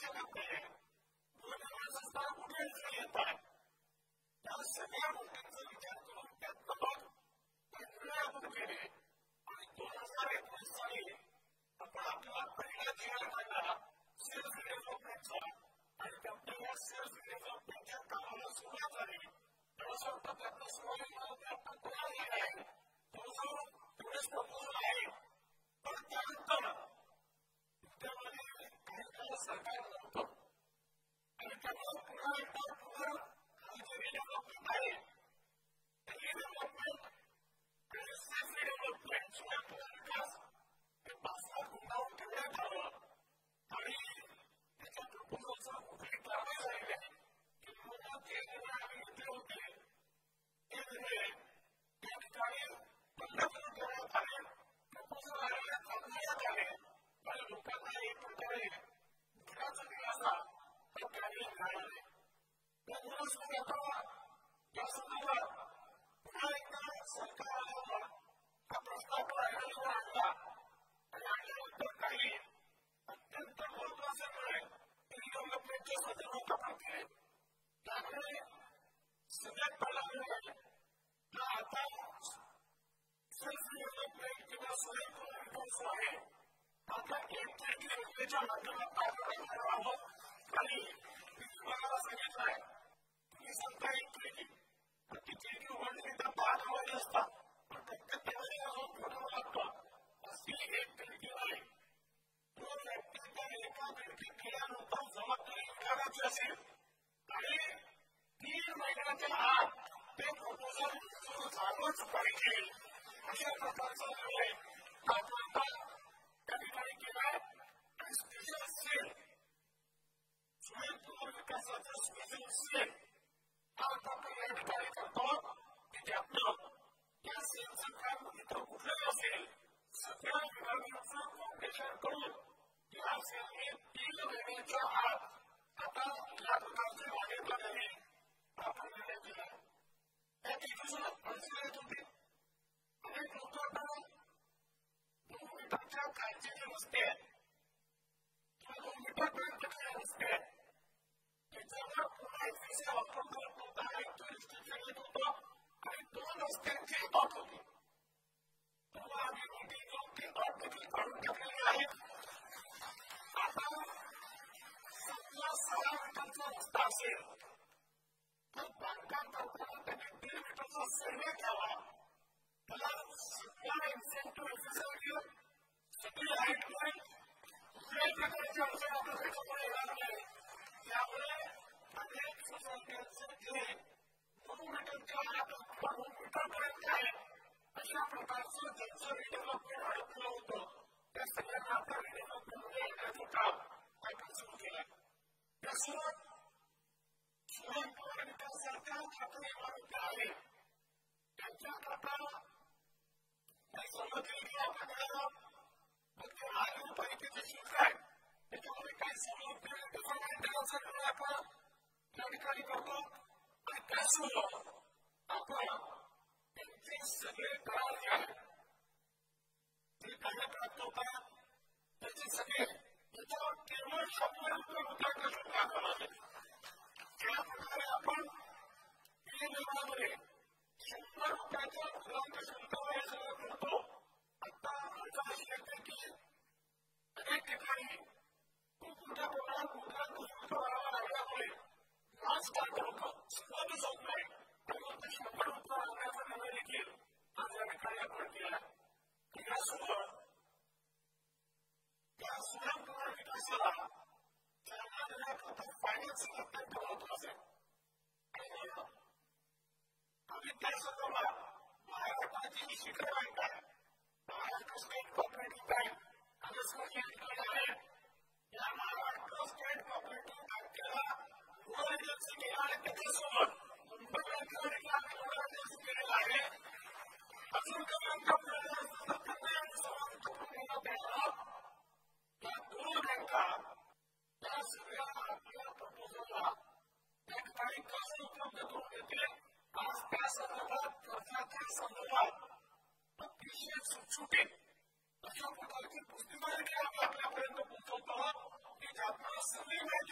शकत नाही. संस्था कुठे येतात त्या सगळ्या गोष्टींचा विचार करून त्यात निर्णय आपण केले आणि 2019 साली आपण आपला पहिला जीवन काढला सेल्फ डेव्हलपमेंटचा आणि त्या सेल्फ डेव्हलपमेंटच्या कामाला सुरुवात झाली. मला वाटतं त्यातलं सुरुवातीला कोणाला आहे तेवढेच प्रपोजल आहे. पण त्यानंतर त्यामध्ये काही काळ सरकार नव्हतं आणि त्यामुळे पुन्हा एकदा जे रिडेव्हलपमेंट आहे ते रिडेव्हलपमेंट आणि सेल्फ डेव्हलपमेंट विकास हे पाचव्या गुंडावून ठेवण्यात आलं आणि त्याच्या प्रपोजलचा कुठली कारवाई झालेली आहे की पूर्ण जे निर्णय आम्ही घेतले होते ते निर्णय त्या ठिकाणी बंद करून ठेवण्यात आले. प्रपोजल आलेले थांबवण्यात आले आणि लोकांना एक प्रकारे घराचा दिलासा हा त्यावेळी मिळाला. त्यामुळे आता या संदर्भात पुन्हा एकदा सरकार आल्यावर हा प्रस्ताव राहिलेला आणला आणि आणल्यानंतर काही अत्यंत महत्वाचे निर्णय रिडेव्हलपमेंटच्या संदर्भात आपण केले. त्यामुळे सगळ्यात पहिला निर्णय हा आता सेल्फ डेव्हलपमेंट किंवा स्वयंपूर्ण विकास आहे आता 1 योजनेच्या माध्यमात आपण करणार आहोत आणि मी तुम्हाला सांगितलं आहे तुम्ही सांगता 1 तिथे उघडणे त्या 5 आवाज असतात पण प्रत्येक त्यामध्ये फोटो लागतो अशी 1 खिडकी आहे. तो व्यक्ती त्या एका खिडकीत गेल्यानंतर जबाबदारी करायची असेल आणि 3 महिन्याच्या आत ते प्रपोजल झालंच पाहिजे अशा प्रकारचा निर्णय आपण त्या ठिकाणी केलाय. आणि स्पेशल सेल स्वयंपूर्ण विकासाचा स्पेशल सेल हा आपण या ठिकाणी करतो की त्यातनं या सेलचं काम इतर कुठलंही असेल सगळ्या विभागांचं फाउंडेशन करून या सेलने 3 महिन्याच्या आत आता या प्रकारची मान्यता द्यावी आपण निर्णय केला. त्या ठिकाणी अडचण येत होती अनेक लोक आता 2 मीटरच्या खालचे जे रस्ते आहेत किंवा 2 मीटरपर्यंतचे रस्ते आहेत त्याच्यावर पुन्हा वापर करत नव्हता एक रिस्ट्रिक्शन येत होतं आणि 2 रस्त्यांची अट होती. तेव्हा आम्ही मोठी घेऊन ती अट देखील काढून टाकलेली आहे. आता समजा 6 मीटरचा रस्ता असेल तर बांधकाम करताना त्यांनी 1.5 मीटरचा सर्वे केला. त्याला सगळ्या इन्सेंटिव्ह ऑफिसर घेऊन सगळी हाईट लाईन कुठल्याही प्रकारची अडचण आपल्या त्याच्यामुळे येणार नाही. त्यामुळे अनेक सोसायट्यांचे जे 2 मीटरच्या 2 मीटरपर्यंत आहे अशा प्रकारचं ज्यांचं रिडेव्हलपमेंट अडकलं होतं त्या सगळ्यांना आता रिडेव्हलपमेंटमध्ये येण्याचं काम आपण सुरू केलं. त्यासोबत स्वयंपूर्ण विकासासारख्या खात्री इमारती आहेत त्यांच्याकरता सवलती आपण फक्त महानगरपालिकेचे शुल्क आहे त्याच्यामध्ये काही सवलत डिफॉर्मेंटचा निर्णय आपण या ठिकाणी करतो आणि त्यासोबत आपण त्यांचे सगळे करार जे आहेत ते काय प्राप्त होतात त्याचे सगळे त्याच्यावर केवळ 100 रुपये शुल्क आकारलं आहे. त्याप्रकारे आपण विनियोगामध्ये 100 रुपयाच्या मुलांच्या शुल्कावर हे सगळं करतो. आता आमचा अशी येते की अनेक ठिकाणी खूप मोठ्या प्रमाणात मुलांचं शुल्क भरावं लागल्यामुळे नाच स्टार्ट होतं सुरुवातच होत नाही त्यामुळे ते 100 रुपये आणण्याचा निर्णय देखील आज या ठिकाणी आपण केला. यासोबत या स्वयंपूर्ण विकासाला चालना देण्याकरता फायनान्सिंग अत्यंत महत्वाचं आहे. आणि आम्ही त्या संदर्भात महाराष्ट्राची जी शिखर बँक आहे महाराष्ट्र स्टेट कोऑपरेटिव्ह बँक आणि आहे या महाराष्ट्र स्टेट कोऑपरेटिव्ह बँकेला नोडल एजन्सी केला आणि त्याच्यासोबत मुंबई बँकेला आम्ही नोडल एजन्सी केलेला आहे. अजून काही या 2 बँका या सगळ्या आपल्या प्रपोजलला त्या ठिकाणी कसं उपलब्ध करून देते आज त्या संदर्भात खर्चाच्या संदर्भात अतिशय सुटसुटीत अशा प्रकारची पुस्तिका देखील आम्ही आपल्यापर्यंत पोहोचवतो आहोत की ज्यातून सगळी माहिती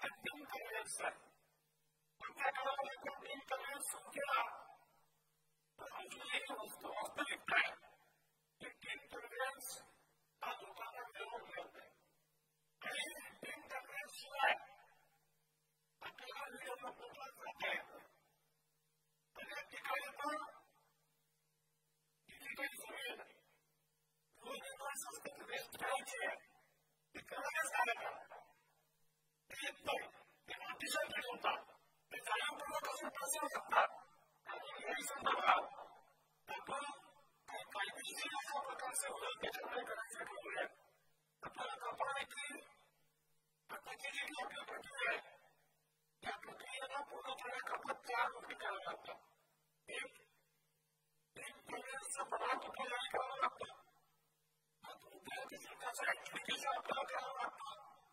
inconvenience है उनका कहना है कि inconvenience क्या मुझे वास्तविकता है कि inconvenience आज उठाना जरूर लगता है ये inconvenience है अकेला लिए हम लोग करते हैं अगर दिखाई तो difficult समय वो universe उसके best point है inconvenience आएगा yang bisa dicontoh, misalnya perlu konsultasi dokter, kalau ini sebenarnya, tapi kalau di sini saya akan sebut kita akan sebutnya, apa itu? Apa jadi yang berbeda? Yang berbeda perlu mereka percaya kita apa? Ini sebenarnya kita akan apa? Atau kita saya kita akan apa?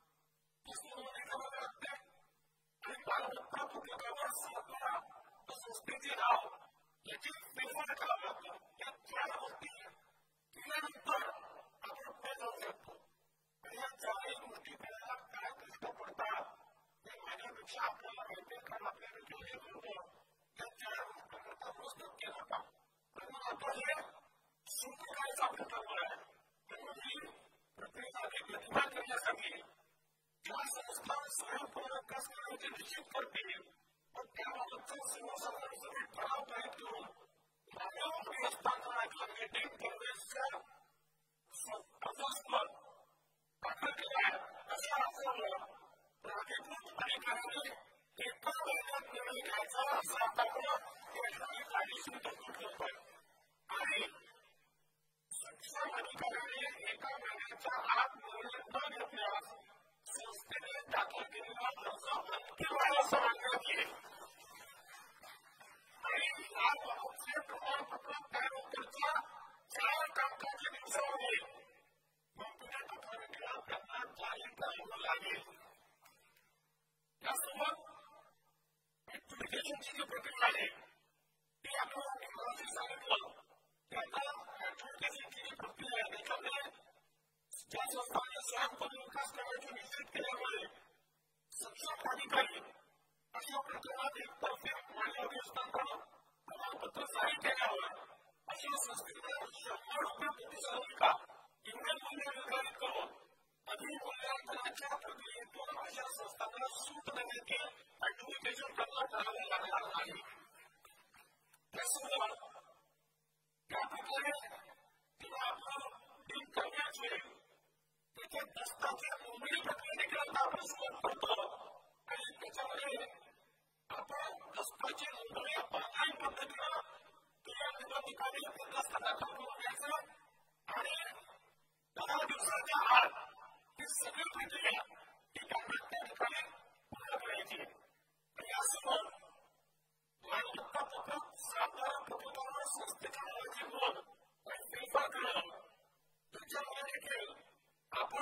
Para o próprio programação da suspensão, e de defesa da luta, e a terra rotina, que era para a proposta do tempo. E a terra multiplica a característica portal, e a maneira de chapa, e de cada pena de livro, e a terra multiplica a luz do que não está. Quando a torre, sempre cai essa puta mulher, e no rio, porque a vida que vai ter essa vida. संस्थान स्वयं पूर्वक निश्चित करते हैं और क्या मतलब सिंहासन से खराब है तो राजाओं के हस्तांतरण का मीटिंग प्रवेश का अवस्था पकड़ लिया है ऐसा होगा प्राकृतिक अधिकारी एक करोड़ निर्णय ऐसा साथ हुआ एक नई ट्रेडिशन तक होता है आगे शिक्षा अधिकारी ने एक महीने का आत्मनिर्भर अभ्यास sostenere dato che non hanno più alla salvazione. Aiutato a sempre molto lontano per già c'è tanto che non so non potete fare che la pianata aiutare la vita. La sua è perché non ci può parlare. E allora che non si sa nulla. E allora è perché si tiene per dire di capire क्या संस्थान स्वयं को विकास करने की निश्चित KIA हुआ है शिक्षा अधिकारी अशोक प्रकार एक परफेक्ट मानव के स्थान पर प्रमाण पत्र जारी किया हुआ है अशोक संस्कृति शंबर रुपये प्रतिशत का इंजन मूल्य निर्धारित करो अधिक मूल्यांकन अच्छा प्रतिनिधित्व अशोक संस्थान सूट देने के एडुकेशन करना चाहने लगा है प्रश्न क्या प्रकार है कि आप दिन करने चाहिए che sta facendo un perché che la persona portò e speciale a poi la specie non doveva parlare in particolare che hanno dato capire che la stata concorrenza e la disagio che sempre che i cambiamenti di quale una legge e adesso la lotta per sapere proprio sostenere il mondo e si fa che diciamo che apa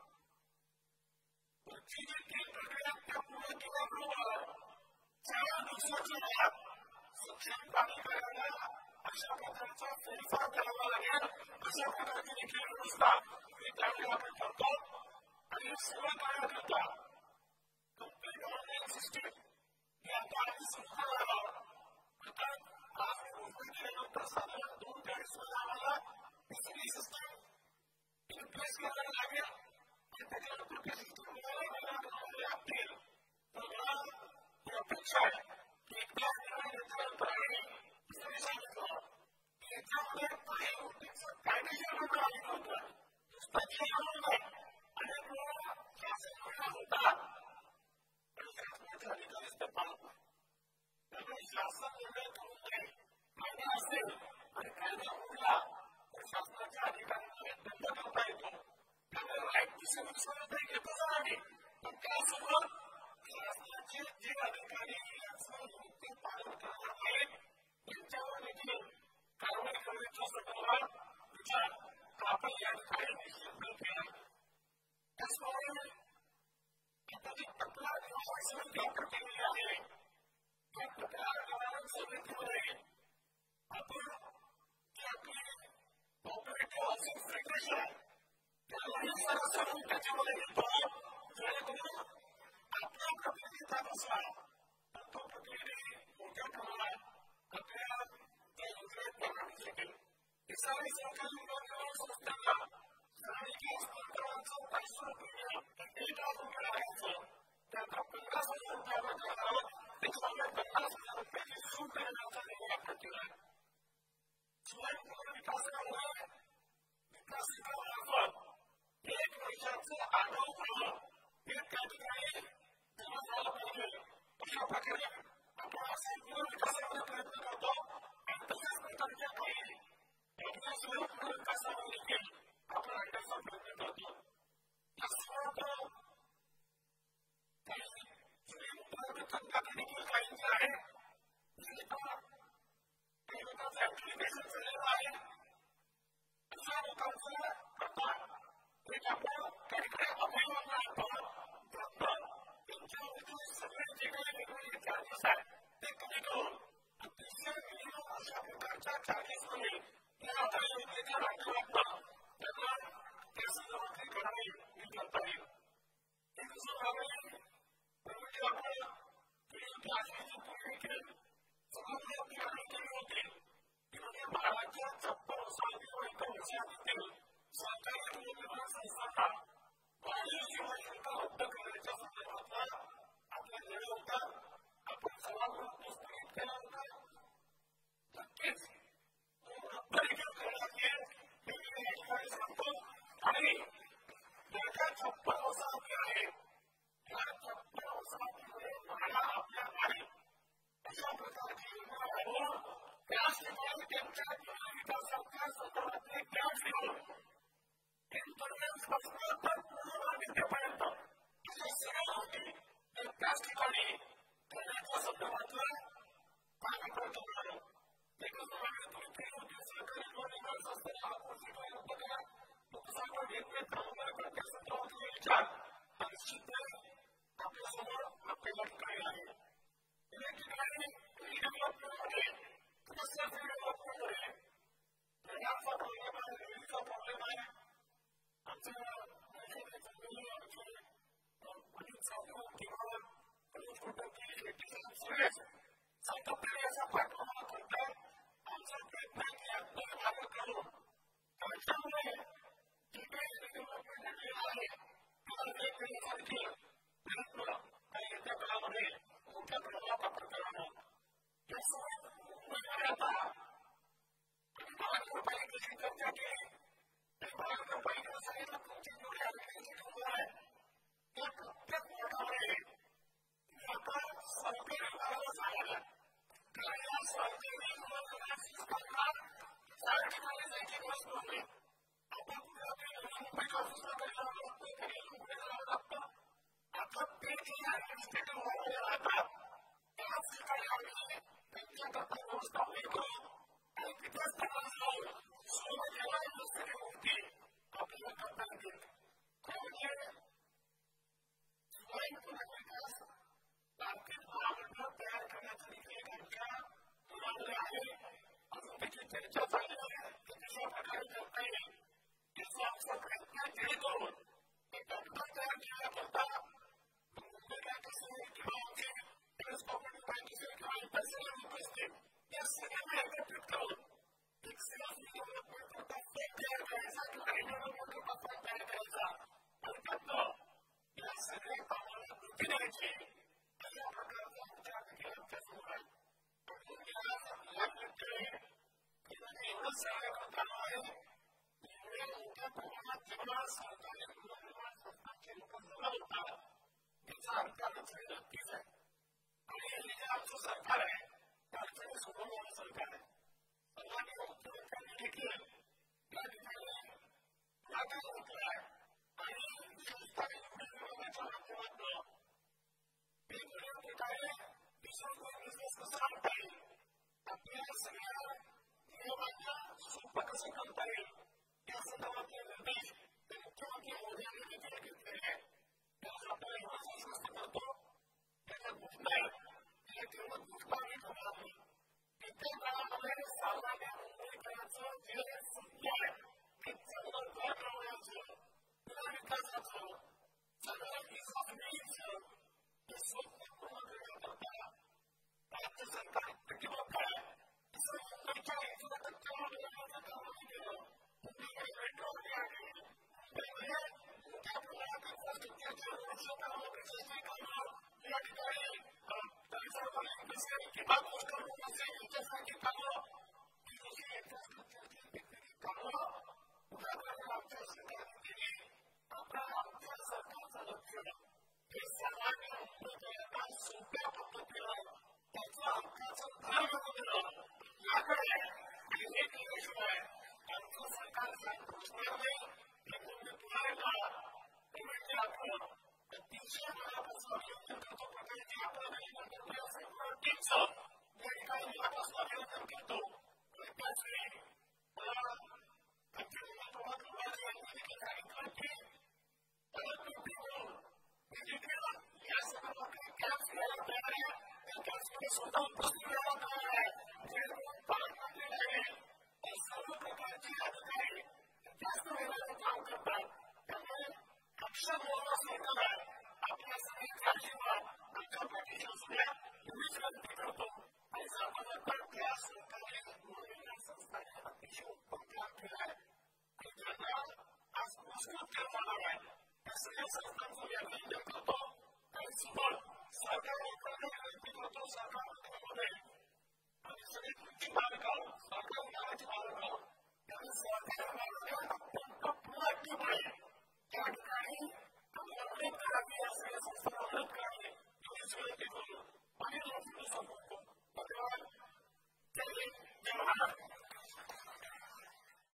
berjilid di pergerakan mulai kita keluar jangan disajikan sejak pagi karena masyarakat yang verify dalam lagi masyarakat ini kira rusak kita lihat contoh ada semua kaya kita complete online system yang tadi semua kita harus memiliki kesadaran dulu dari semuanya di sistem in place करने लगे kita kalau berkesik mulai dengan April program yang besar kita dengan berani bisa juga kita mulai kami yang mulai juga seperti yang mulai ada dua fase yang utama pertama dari garis depan dan fase yang mulai mana hasil berkaitan ulang bersama jadi kan bentuk apa itu karena lain bisa menjadi itu lagi maka semua jika dikali yang selalu dipakai lain yang jauh itu kalau mereka itu sebenarnya bisa apa yang kalian disebutkan semuanya itu dipelajari oleh sebagian pertanyaan ini yang dipelajari oleh sebagian ini apa yang Operasi frekuensi. Kalau yang salah satu kategori itu, jadi apa